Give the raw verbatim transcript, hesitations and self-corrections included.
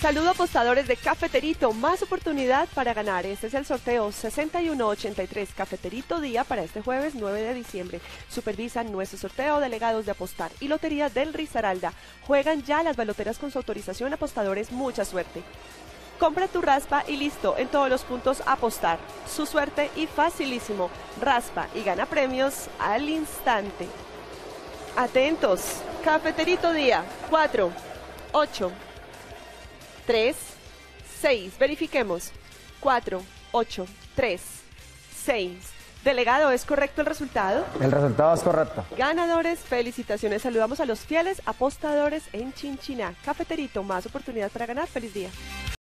Saludo apostadores de Cafeterito, más oportunidad para ganar. Este es el sorteo sesenta y uno ochenta y tres Cafeterito Día para este jueves nueve de diciembre. Supervisan nuestro sorteo delegados de Apostar y Lotería del Risaralda. Juegan ya las baloteras con su autorización, apostadores, mucha suerte. Compra tu raspa y listo, en todos los puntos Apostar. Su suerte y facilísimo. Raspa y gana premios al instante. Atentos, Cafeterito Día, cuatro, ocho, tres, seis, verifiquemos, cuatro, ocho, tres, seis. Delegado, ¿es correcto el resultado? El resultado es correcto. Ganadores, felicitaciones, saludamos a los fieles apostadores en Chinchiná. Cafeterito, más oportunidad para ganar, feliz día.